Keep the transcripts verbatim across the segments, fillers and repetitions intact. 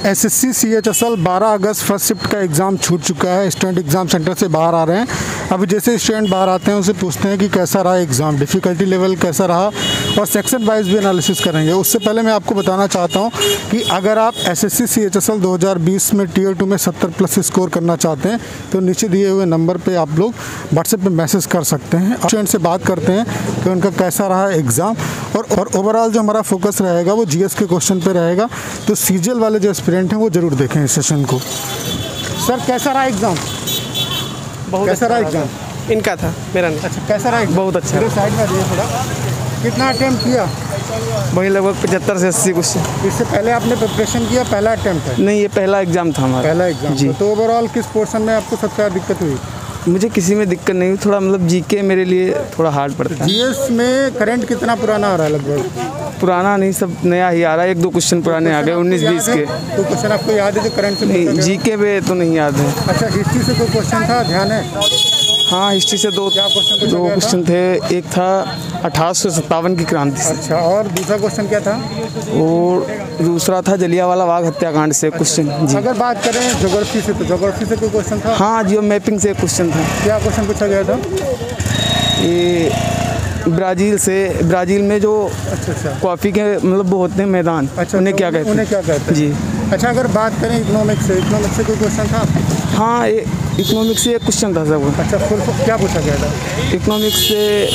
SSC CHSL बारह अगस्त first shift का एग्ज़ाम छूट चुका है। स्टूडेंट एग्ज़ाम सेंटर से बाहर आ रहे हैं। अभी जैसे स्टूडेंट बाहर आते हैं उनसे पूछते हैं कि कैसा रहा एग्ज़ाम, डिफ़िकल्टी लेवल कैसा रहा, और सेक्शन वाइज भी एनालिसिस करेंगे। उससे पहले मैं आपको बताना चाहता हूं कि अगर आप एसएससी सीएचएसएल दो हज़ार बीस में टीयर टू में सत्तर प्लस स्कोर करना चाहते हैं तो नीचे दिए हुए नंबर पर आप लोग व्हाट्सएप पर मैसेज कर सकते हैं। स्टूडेंट से बात करते हैं कि उनका कैसा रहा एग्ज़ाम, और और ओवरऑल जो हमारा फोकस रहेगा वो जीएस के क्वेश्चन पे रहेगा। तो सीजीएल वाले जो एस्पिरेंट हैं वो ज़रूर देखें इस सेशन को। सर कैसा रहा एग्ज़ाम? बहुत कैसा रहा अच्छा एग्ज़ाम? इनका था, मेरा नहीं। अच्छा, कैसा रहा एग्ज़ाम? बहुत अच्छा। मेरे साइड में दिए थोड़ा। कितना अटेम्प्ट किया? वही लगभग पचहत्तर से अस्सी क्वेश्चन। इससे पहले आपने प्रिपरेशन किया? पहला अटेम्प्ट है? नहीं, ये पहला एग्जाम था हमारा। पहला एग्जाम जी। तो ओवरऑल किस पोर्शन में आपको सबसे ज़्यादा दिक्कत हुई? मुझे किसी में दिक्कत नहीं हुई, थोड़ा मतलब जीके मेरे लिए थोड़ा हार्ड पड़ता है। जीएस में करंट कितना पुराना आ रहा है? लगभग पुराना नहीं, सब नया ही आ रहा है। एक दो क्वेश्चन पुराने आ गए उन्नीस बीस के। तो क्वेश्चन आपको याद है जो करंट से? नहीं, जीके पे तो नहीं याद है। अच्छा, हिस्ट्री से कोई क्वेश्चन था, ध्यान है? हाँ, हिस्ट्री से दो क्या क्वेश्चन दो क्वेश्चन थे। एक था अठारह सौ सत्तावन की क्रांति से। अच्छा, और दूसरा क्वेश्चन क्या था? और दूसरा था जलियांवाला बाग हत्याकांड से क्वेश्चन। जी। अगर बात करें ज्योग्राफी से तो ज्योग्राफी से कोई क्वेश्चन था? हाँ, जियो मैपिंग से एक क्वेश्चन था। क्या क्वेश्चन पूछा गया था? ये ब्राज़ील से, ब्राज़ील में जो अच्छा अच्छा कॉफ़ी के मतलब वो होते हैं मैदान, अच्छा, उन्हें तो क्या कहते हैं? उन्हें क्या कहते हैं? जी। अच्छा, अगर बात करें इकोनॉमिक्स से, इकोनॉमिक्स से कोई क्वेश्चन था? हाँ, ये इकोनॉमिक्स से एक क्वेश्चन था सब। अच्छा, फुल क्या पूछा गया था इकोनॉमिक्स से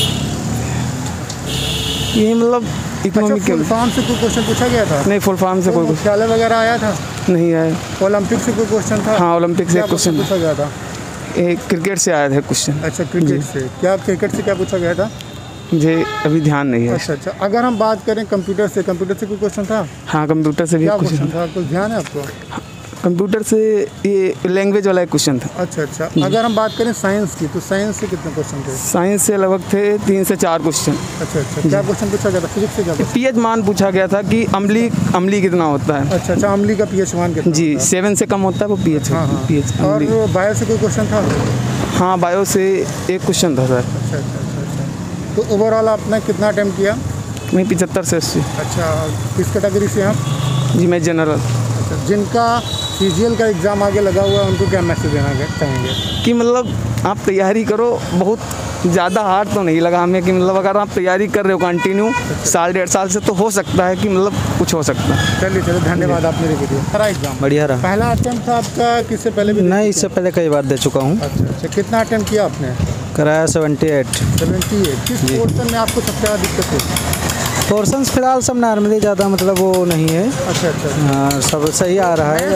ये मतलब इकोनॉमिक अच्छा, फुल फॉर्म से कोई क्वेश्चन पूछा गया था? नहीं, फुल फॉर्म से कोई क्वेश्चन मुख्यालय वगैरह आया था? नहीं आया। ओलंपिक से कोई क्वेश्चन था? हाँ, ओलंपिक से एक क्वेश्चन पूछा गया था। एक क्रिकेट से आया था क्वेश्चन। अच्छा, क्रिकेट से क्या, क्रिकेट से क्या पूछा गया था? मुझे अभी ध्यान नहीं है। अच्छा अच्छा, अगर हम बात करें कंप्यूटर से, कंप्यूटर से कोई क्वेश्चन था? हाँ, कंप्यूटर से भी क्या क्वेश्चन क्वेश्चन था? कुछ ध्यान है आपको? कंप्यूटर से ये लैंग्वेज वाला एक क्वेश्चन था। अच्छा अच्छा, अगर हम बात करें साइंस की तो साइंस से कितने क्वेश्चन थे? साइंस से लगभग थे तीन से चार क्वेश्चन। अच्छा अच्छा, क्या क्वेश्चन पूछा गया था? फिजिक्स से क्या क्वेश्चन? पीएच मान पूछा गया था कि अमली अमली कितना होता है। अच्छा अच्छा, अम्ली का पीएच मान कितना जी, होता है? सेवन से कम होता है वो पीएच। हाँ हाँ। पीएच और अमली। बायो से कोई क्वेश्चन था? हाँ, बायो से एक क्वेश्चन था सर। अच्छा अच्छा अच्छा अच्छा, तो ओवरऑल आपने कितना अटेम्प्ट किया? मैं पचहत्तर से अस्सी। अच्छा, किस कैटेगरी से आप? जी, मैं जनरल। अच्छा, जिनका सीजीएल का एग्ज़ाम आगे लगा हुआ है उनको क्या मैसेज देना चाहेंगे? कि मतलब आप तैयारी करो, बहुत ज़्यादा हार्ड तो नहीं लगा हमें, कि मतलब अगर आप तैयारी कर रहे हो कंटिन्यू साल डेढ़ साल से तो हो सकता है कि मतलब कुछ हो सकता है। चलिए चलिए, धन्यवाद आप मेरे वीडियो। सारा एग्जाम बढ़िया रहा। पहला अटेम्प्ट था आपका? किससे पहले भी? नहीं, इससे पहले कई बार दे चुका हूँ। अच्छा अच्छा, कितना अटेम्प्ट किया आपने? कराया सेवेंटी एट। Seventy eight. किस पोर्शन में आपको सबसे ज़्यादा दिक्कत है? पोर्शंस फिलहाल सब नॉर्मली, ज़्यादा मतलब वो नहीं है। अच्छा अच्छा, हाँ, सब सही आ रहा है।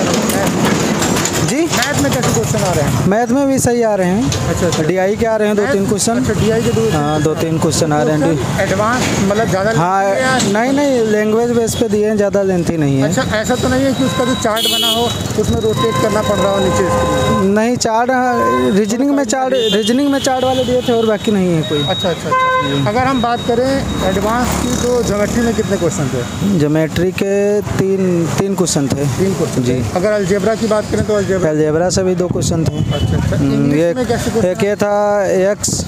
अगर जी, मैथ में कैसे क्वेश्चन आ रहे हैं? मैथ में भी सही आ रहे हैं। अच्छा अच्छा, डीआई के आ रहे हैं दो तीन क्वेश्चन। अच्छा, डीआई के दो हाँ, दो तीन क्वेश्चन आ रहे हैं। एडवांस मतलब ज़्यादा? हाँ, नहीं नहीं, लैंग्वेज बेस पे दिए हैं, ज़्यादा लेंथी नहीं है। अच्छा, ऐसा तो नहीं है कि उसका जो चार्ट बना हो उसमें रोटेट करना पड़ रहा हो नीचे? नहीं, चार्ट रीजनिंग में चार्ट रीजनिंग में चार्ट वाले दिए थे और बाकी नहीं है कोई। अच्छा अच्छा अच्छा, अगर हम बात करें एडवांस की तो ज्योमेट्री में कितने क्वेश्चन थे? ज्योमेट्री के तीन तीन क्वेश्चन थे। तीन क्वेश्चन जी। अगर अलजेब्रा की बात करें तो अलजेब्रा अलजेब्रा से भी दो क्वेश्चन थे। अच्छा अच्छा, हम्म, इंग्लिश में कैसे एक क्वेश्चन? एक ये था एक्स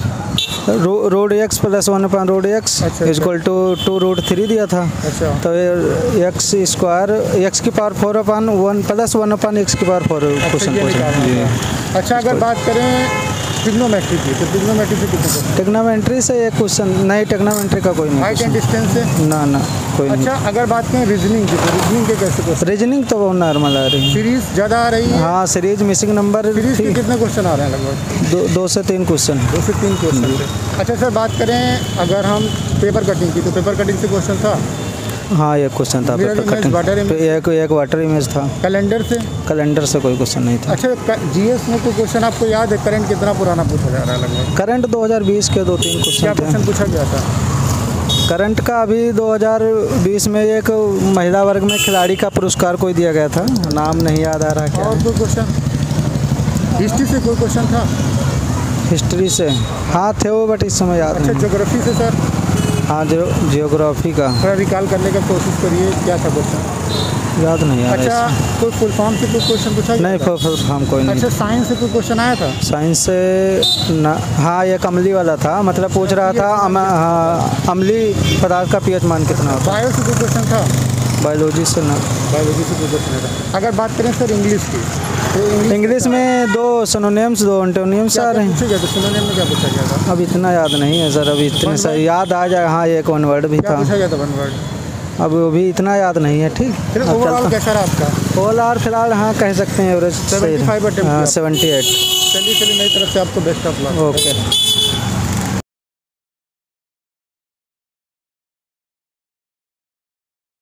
रो, root x plus one upon root x अच्छा, equal to two root three दिया था। अच्छा, तो एक्स स्क्वायर एक्स की power four upon one plus one upon x की पावर फोर क्वेश्चन ये पूछा। निकालना है। अच्छा, अगर बात करें ट्रिग्नोमेट्री की तो ट्रिग्नोमेट्री से कितने क्वेश्चन? टेक्नोमेट्री से एक क्वेश्चन नहीं, टेक्नोमेट्री का कोई नहीं हाइट एंड question। डिस्टेंस से? ना ना, कोई नहीं। अच्छा, अगर बात करें रीजनिंग की तो रीजनिंग के कैसे क्वेश्चन? रीजनिंग तो वो नॉर्मल आ रही है। सीरीज ज़्यादा आ रही है? हाँ, सीरीज मिसिंग नंबर सीरीज के कितने क्वेश्चन आ रहे हैं? लगभग दो दो से तीन क्वेश्चन। दो से तीन क्वेश्चन थे। अच्छा सर, बात करें अगर हम पेपर कटिंग की तो पेपर कटिंग से क्वेश्चन था? हाँ, एक क्वेश्चन था mirror paper image, cutting. Water image? एक एक वाटर इमेज था। कैलेंडर से? कैलेंडर से कोई क्वेश्चन नहीं था। अच्छा, जीएस में कोई क्वेश्चन आपको याद है? करंट कितना पुराना पूछा जा रहा है लगभग? करंट दो हज़ार बीस के दो तीन क्या क्वेश्चन थे। क्वेश्चन पूछा गया था? करंट का अभी दो हज़ार बीस में एक महिला वर्ग में खिलाड़ी का पुरस्कार कोई दिया गया था, नाम नहीं याद आ रहा क्या। और कोई क्वेश्चन? हिस्ट्री से कोई क्वेश्चन था? हिस्ट्री से हाँ थे वो, बट इस समय याद अच्छा, नहीं। ज्योग्राफी से सर? हाँ, जो जियोग्राफी का थोड़ा रिकॉल करने का कोशिश करिए, क्या था क्वेश्चन? याद नहीं आ रहा। अच्छा, कोई फुल फॉर्म से कोई क्वेश्चन पूछा गया नहीं, था? फुल फॉर्म कोई नहीं। अच्छा, साइंस से कोई क्वेश्चन आया था? साइंस से ना, हाँ, ये अम्ली वाला था, मतलब पूछ रहा था अम, हाँ, अम्ली पदार्थ का पीएच मान कितना होता है। बायो से कोई क्वेश्चन था? बायोलॉजी से ना। बायोलॉजी से गुजर नहीं रहा। अगर बात करें सर इंग्लिश की, तो इंग्लिश में दो सिनोनिम्स दो एंटोनिम्स आ रहे हैं। पूछा गया तो सिनोनिम में क्या पूछा गया था? अब इतना याद नहीं है सर, अभी इतने सर याद आ जाए। हाँ, एक वन वर्ड भी क्या था। पूछा गया था वन वर्ड? अब वो भी इतना याद नहीं है। ठीक, फिर अब ओवरऑल चलता- कैसा रहा आपका? ओवरऑल फिलहाल हाँ कह सकते हैं एवरेज सेवेंटी फाइव अटेम्प्ट हाँ किया। Seventy eight. चलिए चलिए, मेरी तरफ से आपको बेस्ट ऑफ लक। ओके।